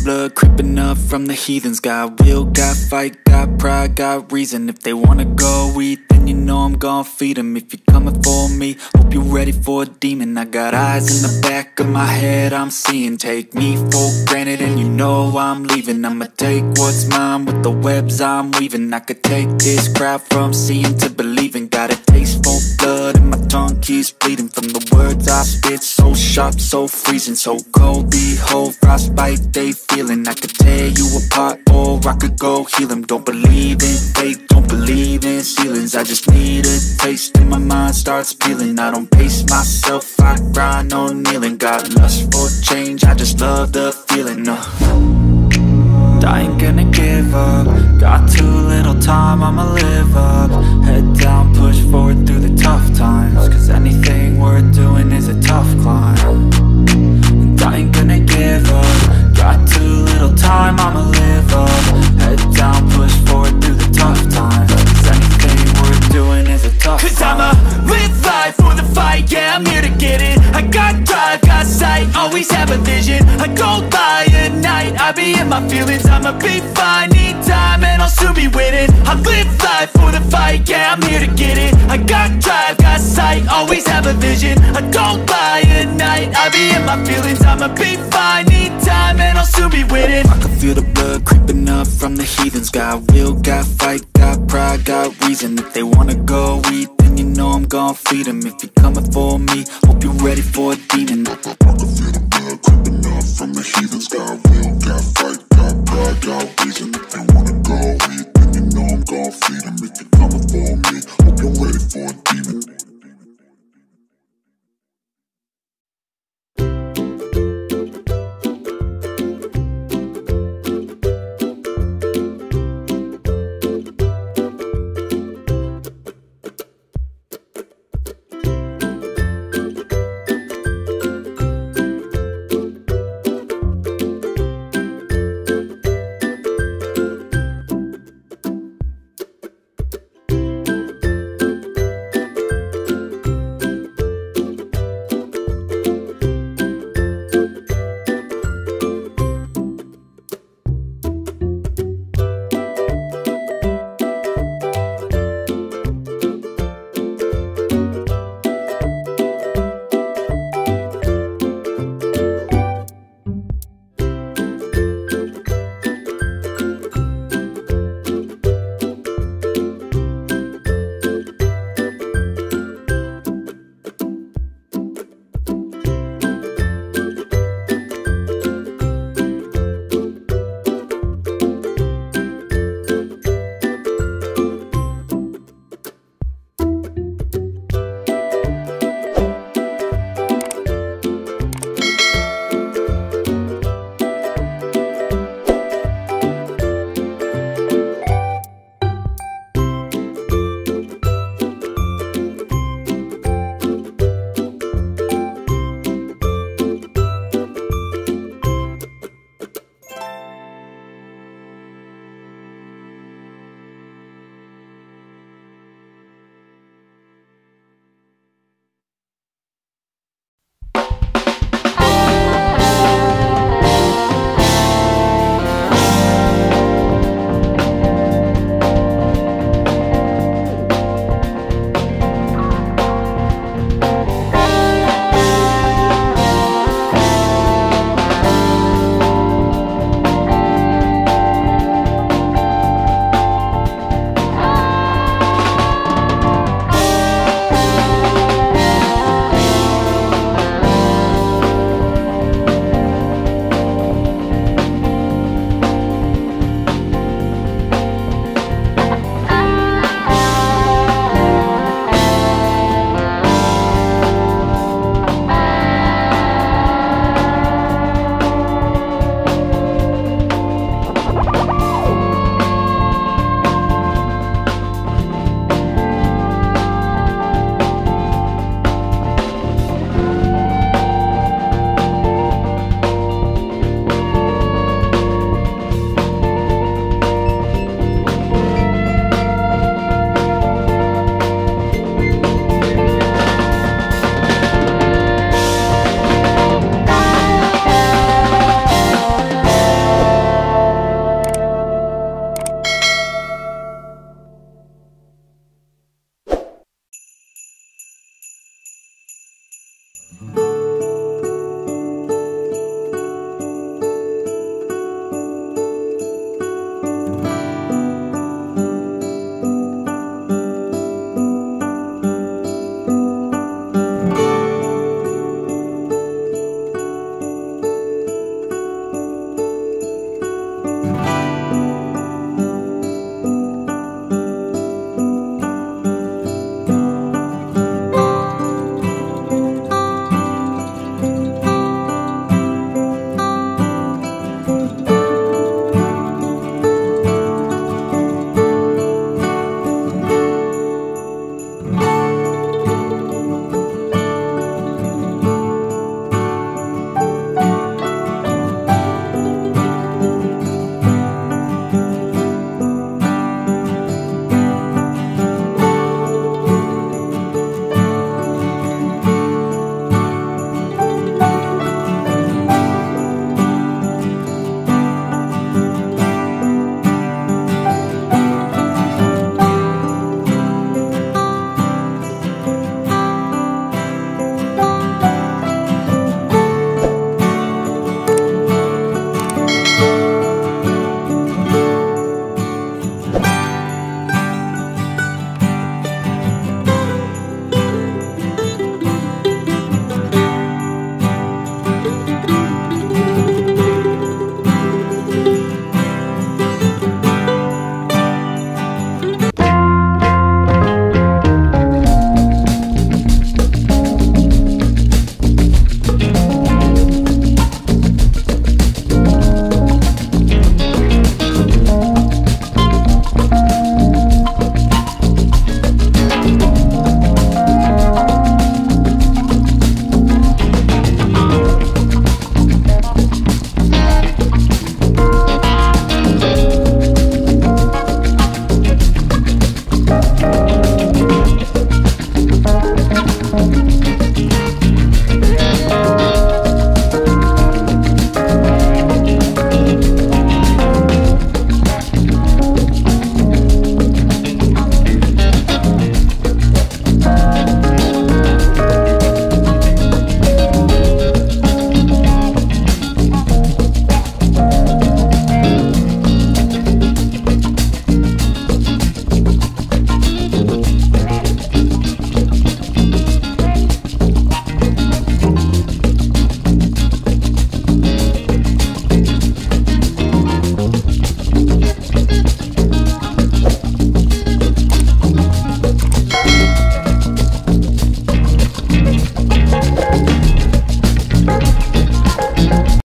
blood creeping up from the heathens. Got will, got fight, got pride, got reason. If they wanna go eat, then you know I'm gon' feed them. If you're coming for me, hope you're ready for a demon. I got eyes in the back of my head, I'm seeing. Take me for granted and you know I'm leaving. I'ma take what's mine with the webs I'm weaving. I could take this crowd from seeing to believing. Got a taste for blood and my tongue keeps bleeding from the words I spit. So sharp, so freezing, so cold. Behold, frostbite they feeling. I could tear you apart or I could go heal them. Don't believe in fate, don't believe in ceilings. I just need a taste and my mind starts peeling. I don't pace myself, I grind on kneeling. Got lust for change, I just love the feeling. I ain't gonna give up. Got too little time, I'ma live up. Head down, push forward through the tough times. Cause anything worth doing is a tough climb. And I ain't gonna give up. Got too little time, I'ma live up. Head down, push forward through the tough times. Cause anything worth doing is a tough climb. Cause I'ma live life for the fight, yeah, I'm here to get it. I got drive, got sight, always have a vision. I don't lie at night, I be in my feelings. I'ma be fine, need time and I'll soon be winning. I live life for the fight, yeah, I'm here to get it. I got drive, got sight, always have a vision. I don't lie at night, I be in my feelings. I'ma be fine, need time and I'll soon be winning. I can feel the blood creeping up from the heathens. Got will, got fight, got pride, got reason. If they wanna go eat, then you know I'm gon' feed them. If you're coming for me, hope you're ready for a demon. I can feel the blood creeping up from the heathens. Got